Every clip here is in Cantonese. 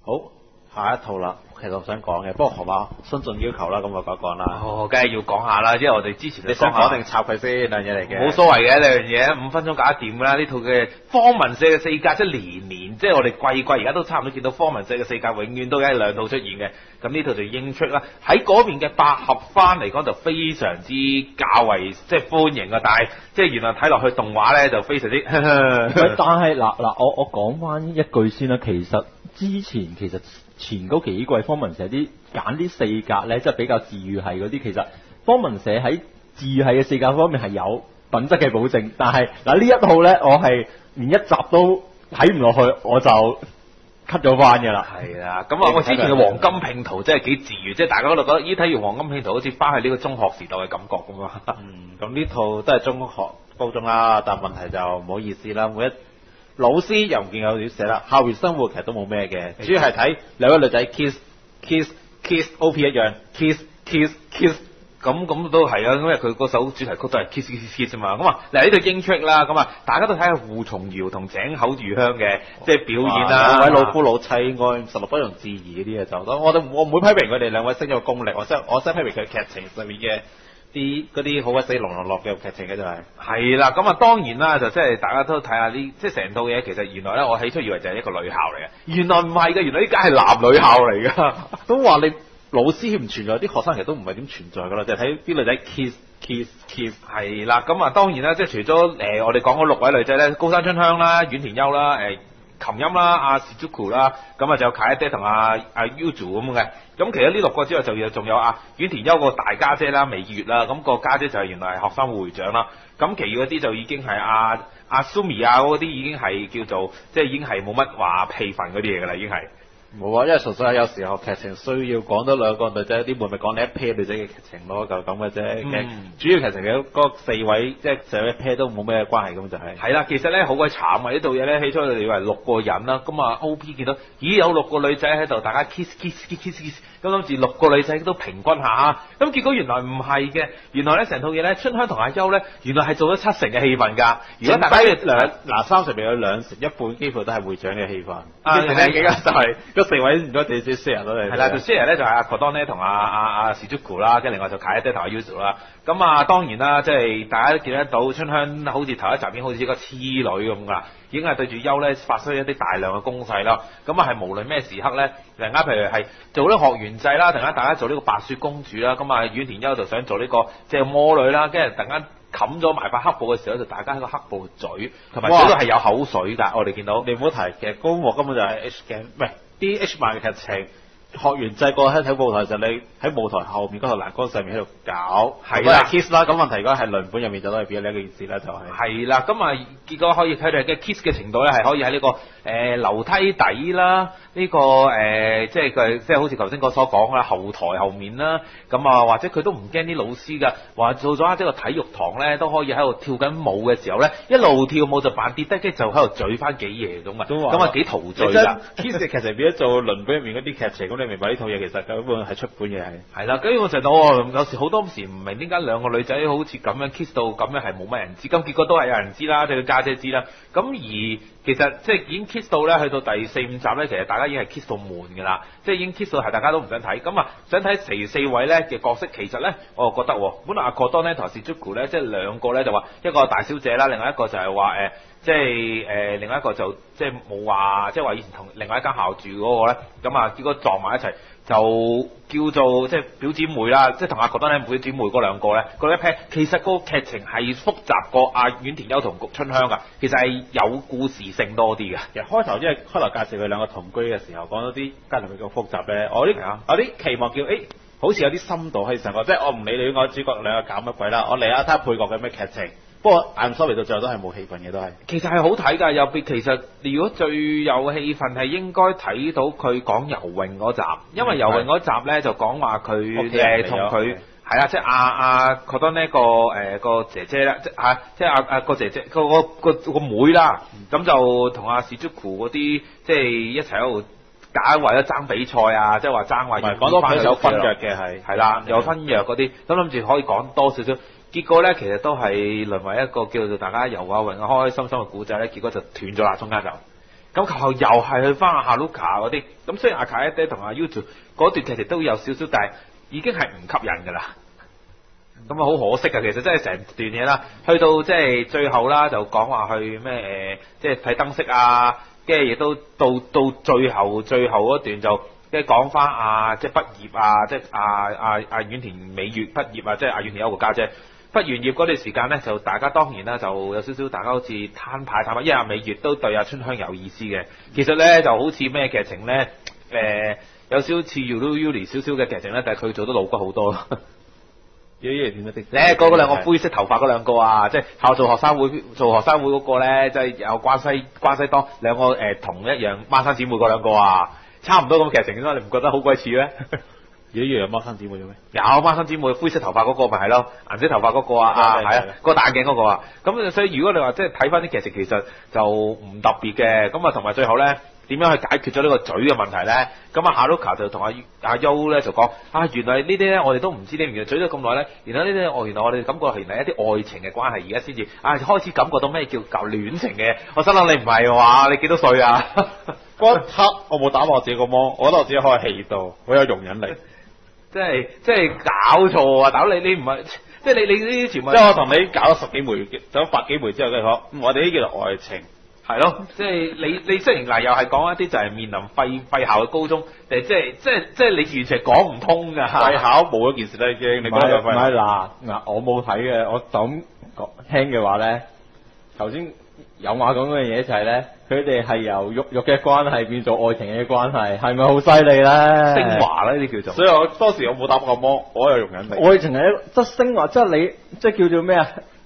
好，下一套啦，其實我想講嘅，不過河馬新進要求啦，咁我講一講啦。 哦，梗係要講下啦，因為我哋之前你想講定插佢先兩嘢嚟嘅？ 冇所謂嘅兩樣嘢，5分鐘搞得掂㗎啦。呢套嘅方文社嘅四格，即係年年，即係我哋季而家都差唔多見到方文社嘅四格，永遠都係兩套出現嘅。咁呢套就英出啦。喺嗰邊嘅百合番嚟講就非常之較為即係歡迎啊，但係即係原來睇落去動畫咧就非常之。 但係嗱，我講翻一句先啦，其實之前前嗰幾季方文社揀啲四格咧，即係比較治癒系嗰啲，其實方文社喺治癒系嘅四格方面係有品質嘅保證，但係嗱呢一套咧，我係連一集都睇唔落去，我就 cut 咗翻㗎啦。 係啦，咁啊，我之前嘅黃金拼圖真係幾治癒，即係大家嗰度覺得咦睇完黃金拼圖好似翻去呢個中學時代嘅感覺咁啊。 咁呢套都係中學高中啦，但問題就唔好意思啦，每一老師又唔見有寫啦，校園生活其實都冇咩嘅，主要係睇兩位女仔 kiss，OP 一樣 kiss， 咁都係啊，因為佢嗰首主題曲都係 kiss 嘛。咁啊，嚟呢套英 trick 啦，咁啊，大家都睇下胡松瑤同井口裕香嘅即係表演啦。 兩位老夫老妻愛實力不容置疑嗰啲嘅就，我唔會批評佢哋兩位升咗個功力，我真係批評佢劇情上面嘅。嗰啲好鬼死龍落嘅劇情嘅就係啦，咁啊當然啦，就即係大家都睇下呢，即係成套嘢其實原來咧，我起初以為就係一個女校嚟嘅，原來唔係嘅，原來呢間係男女校嚟㗎。 都話你老師唔存在，啲學生其實都唔係點存在㗎啦，就係睇啲女仔 kiss 係啦，咁啊當然啦，即係除咗我哋講嗰6位女仔咧，高山春香啦、阮田優啦、琴音啦、阿 Shizuku 啦，咁啊就有凱爹同阿 Yuzu 咁嘅。咁其實呢6個之外，就仲有阮田優個大家姐啦、美月啦，咁個家姐就係原來係學生會長啦。咁其餘嗰啲就已經係阿 Sumi 啊嗰啲已經係叫做即係已經係冇乜話氣氛嗰啲嘢㗎啦，已經係。 冇啊，因為純粹係有時候劇情需要講多兩個女仔，啲妹咪講你一 pair 女仔嘅劇情咯，就咁嘅啫。主要劇情嘅嗰4位即係成一 pair 都冇咩關係咁就係。 係啦，其實咧好鬼慘啊！呢度嘢咧起初以為6個人啦，咁啊 OP 見到咦有6個女仔喺度，大家 kiss，咁諗住6個女仔都平均下，咁結果原來唔係嘅，原來咧成套嘢咧春香同阿優咧原來係做咗7成嘅氣氛㗎。如果大家 30邊有2成，一半幾乎都係會長嘅氣氛。剩幾間就係。4位唔該地主 share 到你。 係啦，就 share 咧就係阿 Kodone 同阿 Shizuku 啦，跟住另外就凱爹同阿 Yuzu 啦。咁啊當然啦，即係大家都見得到春香好似頭一集已經好似一個痴女咁噶，已經係對住優咧發出一啲大量嘅攻勢啦。咁啊係無論咩時刻咧，突然間譬如係做呢個學園祭啦，突然間大家做呢個白雪公主啦，咁啊阮田優就想做呢個即係魔女啦，跟住突然間冚咗埋塊黑布嘅時候，就大家喺個黑布嘴，同埋都係有口水㗎。我哋見到你唔好提，其實高幕根本就係 H 鏡，唔係啲 H 漫嘅劇情。學完制過喺睇舞台就你喺舞台後面嗰個欄杆上面喺度搞，係啦 kiss 啦。咁問題如果係輪本入面就都係變咗呢一個意思啦，就係。係啦， 咁啊結果可以睇到嘅 kiss 嘅程度咧係可以喺呢個樓梯底啦，呢個即係佢即係好似頭先所講啦，後台後面啦，咁啊或者佢都唔驚啲老師㗎，話做咗一個體育堂咧都可以喺度跳緊舞嘅時候咧，一路跳舞就扮跌低，跟住就喺度咀翻幾嘢咁啊，咁啊幾陶醉㗎。 kiss 嘅劇情變咗做輪本入面嗰啲劇情。你明白呢套嘢其實根本係出本嘅係啦，跟住我就到有時好多時唔明點解兩個女仔好似咁樣 kiss 到咁樣係冇乜人知，咁結果都係有人知啦，即係佢家姐知啦。咁而其實即係已經 kiss 到咧，去到第4、5集咧，其實大家已經係 kiss 到悶㗎啦，即係已經 kiss 到係大家都唔想睇。咁啊，想睇4位咧嘅角色，其實咧我又覺得本來阿葛當呢同 Shizuku 咧，即係兩個咧就話一個大小姐啦，另外一個就係話即係另外一個就即係冇話即係話以前同另外一間校住嗰個咧，咁啊結果撞埋一齊。就叫做即係表姊妹啦，即係同阿葛當呢表姊妹嗰兩個咧，嗰一 pair 其實個劇情係複雜過阿阮田優同春香噶，其實係有故事性多啲嘅。 其實開頭因為開頭介紹佢兩個同居嘅時候，講到啲家庭比較複雜咧，我啲期望叫好似有啲深度可以上過，即係我唔理你個主角兩個搞乜鬼啦，我嚟下睇下配角嘅咩劇情。不過 I'm sorry 到最後都係冇氣氛嘅，都係。 其實係好睇㗎，尤別其實如果最有氣氛係應該睇到佢講游泳嗰集，因為游泳嗰集咧就講話佢同佢係啦，即係阿覺得呢個姐姐啦，即係阿個姐姐個妹啦，咁就同阿 Shizuku 嗰啲即係一齊喺度搞為咗爭比賽啊，即係話爭話講到佢有分約嘅係啦，有分約嗰啲，咁諗住可以講多少少。結果咧，其實都係淪為一個叫做大家游下泳開開心心嘅古仔咧，結果就斷咗啦，中間就。 咁及後又係去翻阿哈魯卡嗰啲，咁雖然阿卡一爹同阿 YouTube 嗰段劇情都有少少，但係已經係唔吸引㗎啦。咁啊好可惜啊！其實真係成段嘢啦，去到即係最後啦，就講話去咩即係睇燈飾啊，跟住亦都到最後嗰段就即係講翻即係畢業啊，即係阿遠田美月畢業啊，即係阿遠田有個家姐畢完業嗰段時間咧，就大家當然啦，就有少少大家好似攤牌，因為阿美月都對阿春香有意思嘅。其實咧就好似咩劇情咧，有少少似 Yuri 少少嘅劇情咧，但係佢做得老骨好多。 點樣的？ 咧嗰兩個灰色頭髮嗰兩個啊，即係校做學生會嗰個咧，即係有關西當兩個同一樣孖生姊妹嗰兩個啊，差唔多咁嘅劇情啦，你唔覺得好鬼似咩？ 有一樣孖生姊妹嘅咩？ 有孖生姊妹，灰色頭髮嗰個咪係咯，銀色頭髮嗰個啊，係啊，個戴眼鏡嗰個啊。咁所以如果你話即係睇翻啲劇情，其實就唔特別嘅。咁啊，同埋最後咧，點樣去解決咗呢個嘴嘅問題咧？咁啊，哈魯卡就同阿優咧就講原來呢啲咧我哋都唔知，原來嘴咗咁耐咧，原來呢啲原來我哋感覺係原來一啲愛情嘅關係，而家先至開始感覺到咩叫戀情嘅。我心諗你唔係話你幾多歲啊？ 嗰一刻我冇打我自己個芒，我覺得我自己可以氣到，好有容忍力。 即係搞錯啊！大佬你唔係即係你呢啲全部， 即係我同你搞咗10幾枚，走百幾枚之後，跟住講，我哋呢叫做愛情。 係咯，即係你雖然嗱又係講一啲就係面臨廢校嘅高中，即係你完全講唔通㗎。 廢校冇咗件事啦已經，你講就廢。 唔係嗱，我冇睇嘅，我就咁聽嘅話咧，頭先有話講嗰樣嘢就係咧，佢哋係由肉嘅關係變做愛情嘅關係，係咪好犀利咧？ 昇華啦呢啲叫做。 所以我當時我冇打過個芒，我有容忍力。 愛情係即係昇華，即係你即係叫做咩啊？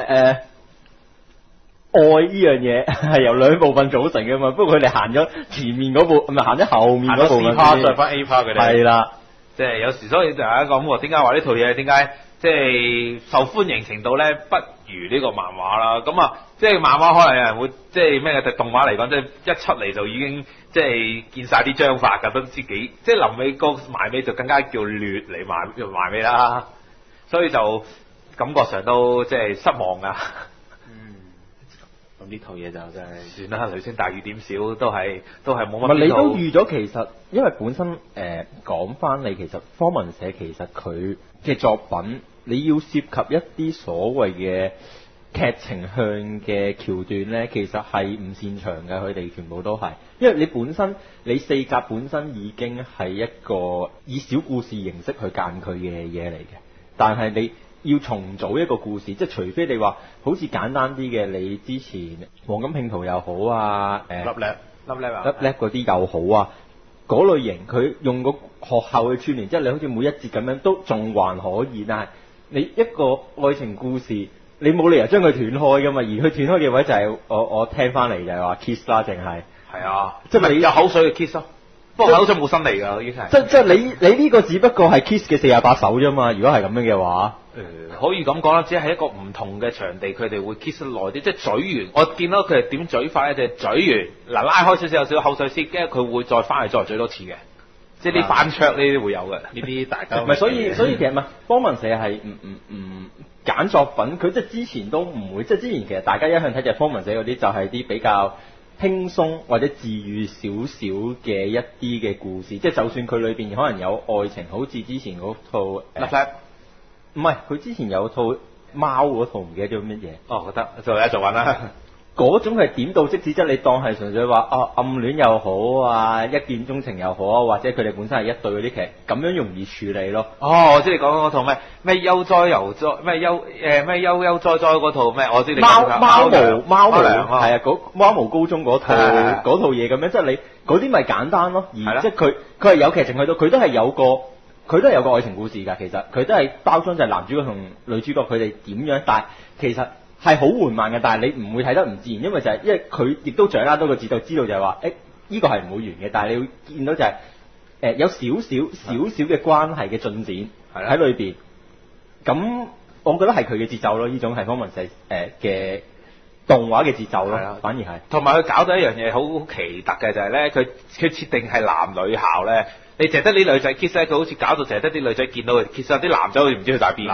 愛呢樣嘢係由兩部分組成嘅嘛，不過佢哋行咗前面嗰部，唔係行咗後面嗰部分。 C part 再翻 A part 佢哋。 係啦， 即係有時所以就係一個咁，點解話呢套嘢點解即係受歡迎程度咧不如呢個漫畫啦？咁啊，即係漫畫可能有人會即係咩嘅動畫嚟講，即係一出嚟就已經即係見晒啲章法㗎，都知幾即係臨尾個埋尾就更加叫劣嚟埋尾啦，所以就感覺上都即係失望㗎。 咁呢套嘢就真係算啦，雷聲大雨點少都係冇乜。 唔係你都預咗，其實因為本身講翻你，其實方文社其實佢嘅作品，你要涉及一啲所謂嘅劇情向嘅橋段咧，其實係唔擅長嘅，佢哋全部都係，因為你本身你四格本身已經係一個以小故事形式去間佢嘅嘢嚟嘅，但係你要重組一個故事，即係除非你話好似簡單啲嘅，你之前黃金拼圖又好啊， 粒叻嗰啲又好啊，嗰類型佢用個學校去串聯，即係你好似每一節咁樣都仲還可以，但係你一個愛情故事，你冇理由將佢斷開噶嘛，而佢斷開嘅位就係我聽翻嚟就係話 kiss 啦，淨係即係你有口水嘅 kiss 咯。不過口水冇新嚟㗎，已經係。 即係你呢個只不過係 kiss 嘅48首啫嘛，如果係咁樣嘅話。 可以咁講啦，只係一個唔同嘅場地，佢哋會 kiss 得耐啲，即係嘴完。我見到佢係點嘴法咧，就係嘴完嗱拉開少少有少少口水先，跟住佢會再翻嚟再嘴多次嘅，即係啲翻桌呢啲會有嘅，呢啲大家。 唔係，所以其實唔係方文社係唔揀作品，佢即係之前都唔會，即係之前其實大家一向睇就係方文社嗰啲就係啲比較輕鬆或者治愈少少嘅一啲嘅故事，即係就算佢裏邊可能有愛情，好似之前嗰套唔係，佢之前有套貓嗰套唔記得咗乜嘢。 覺得做緊啦。 嗰種係點到即止，即係你當係純粹話暗戀又好啊，一見鐘情又好啊，或者佢哋本身係一對嗰啲劇，咁樣容易處理咯。 我知你講嗰套咩悠哉悠哉咩悠哉哉嗰套咩？我知你貓毛係啊，貓毛高中嗰套嘢咁樣，即係你嗰啲咪簡單咯，而即係佢係有劇情去到，佢都係有個愛情故事㗎。其實佢都係包裝就係男主角同女主角佢哋點樣，但係其實係好緩慢嘅，但係你唔會睇得唔自然，因為佢亦都掌握到個節奏，知道就係話呢個係唔會完嘅，但係你會見到就係有少少嘅關係嘅進展喺裏邊。咁我覺得係佢嘅節奏咯，呢種係方文社嘅動畫嘅節奏咯，反而係。同埋佢搞到一樣嘢好奇特嘅就係咧，佢設定係男女校咧。你淨係得啲女仔 kiss 咧，佢好似搞到淨係得啲女仔見到佢 kiss，啲男仔好似唔知去晒邊。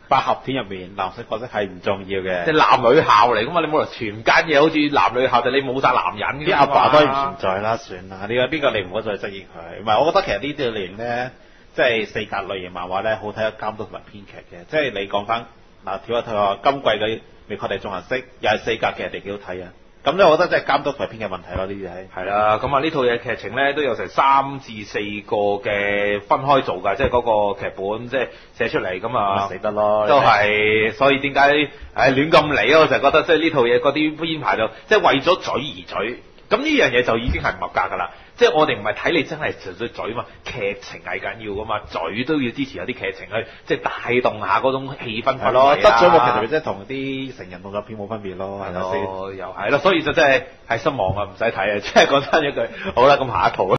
百合篇入面男性角色係唔重要嘅， 即係男女校嚟噶嘛，你冇理由全間嘢好似男女校，就你冇晒男人嘅。 啲阿爸都係唔存在啦，算啦。呢個你唔好再質疑佢。唔係，我覺得其實呢啲類型咧，即係四格類型漫畫咧，好睇嘅監督同埋編劇嘅。即係你講翻嗱，跳一跳啊，今季嘅未確定進行式又係四格，其實幾好睇啊。咁咧，我覺得即係監督同埋編劇問題咯，呢啲係。 係啦，咁啊呢套嘢劇情咧都有成3至4個嘅分開做㗎，即係嗰個劇本即係寫出嚟咁啊， 死得咯， 都係，所以點解亂咁嚟啊？我就覺得即係呢套嘢嗰啲編排就即係為咗嘴而嘴，咁呢樣嘢就已經係唔合格㗎啦。即係我哋唔係睇你真係純粹嘴嘛，劇情係緊要㗎嘛，嘴都要支持有啲劇情去即係帶動下嗰種氣氛係咯，得咗個劇情即係同啲成人動作片冇分別咯，係咪先？ 又係咯，所以就真係失望啊，唔使睇啊！即係講真一句，好啦，咁下一套啦。